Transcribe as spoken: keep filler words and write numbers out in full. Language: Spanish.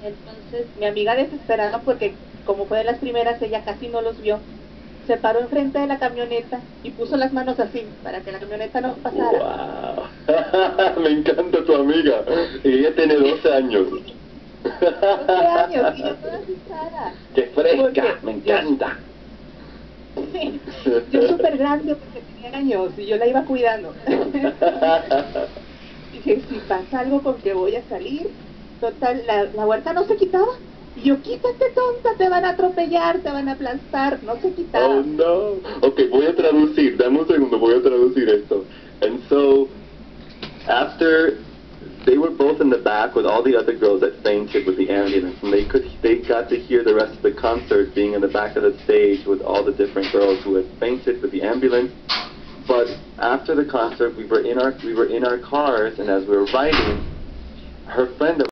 Entonces, mi amiga desesperada, porque como fue de las primeras, ella casi no los vio, se paró enfrente de la camioneta y puso las manos así, para que la camioneta no pasara. ¡Wow! Me encanta tu amiga. Y ella tiene doce años. doce años, y yo toda asustada. ¡Qué fresca! Porque Me encanta. Yo, yo súper grande, porque tenía años, y yo la iba cuidando. Dije, si pasa algo con que voy a salir, total, la, la huerta no se quitaba. Y yo, quítate tonta, te van a atropellar, te van a aplastar, no se quitaba. Oh no. Ok, voy a traducir, dame un segundo, voy a traducir esto. And so, after they were both in the back with all the other girls that fainted with the ambulance, and they could they got to hear the rest of the concert being in the back of the stage with all the different girls who had fainted with the ambulance. But after the concert, we were in our we were in our cars, and as we were riding, her friend